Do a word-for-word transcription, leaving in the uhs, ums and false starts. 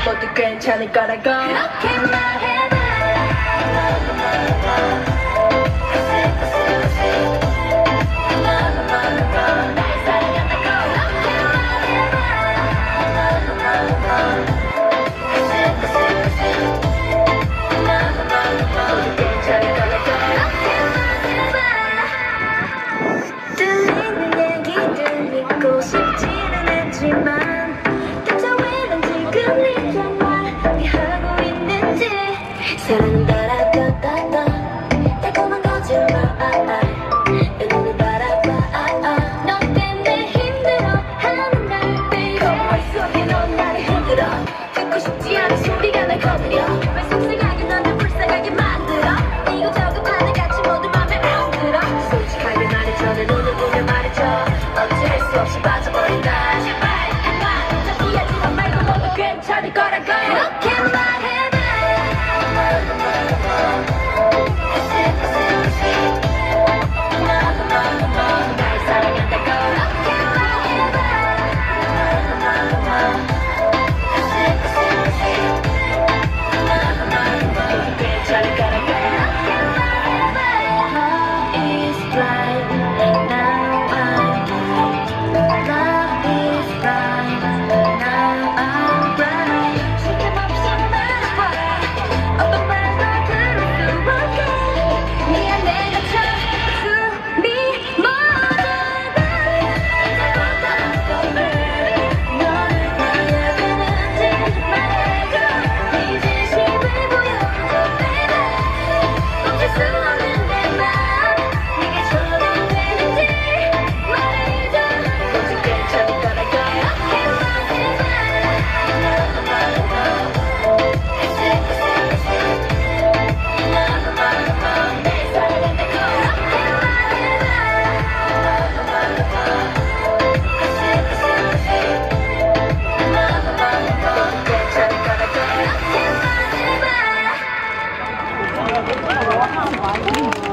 모두 괜찮을 거라고 그렇게 말해봐. 사랑은 따라갔다가 달콤한 거짓말 내 눈을 바라봐. 너 때문에 힘들어하는 날 baby 거울 속에 넌 나를 흔들어. 듣고 싶지 않은 소리가 날 거느려. 왜 속상하게 너를 불쌍하게 만들어. 이곳저곳 하늘같이 모두 맘에 안 들어. 솔직하게 말해줘 내 눈을 보며 말해줘. 어찌할 수 없이 빠져버린다. 제발 그만 자비하지만 말고 모두 괜찮을 거라고 그렇게 말해봐. 와,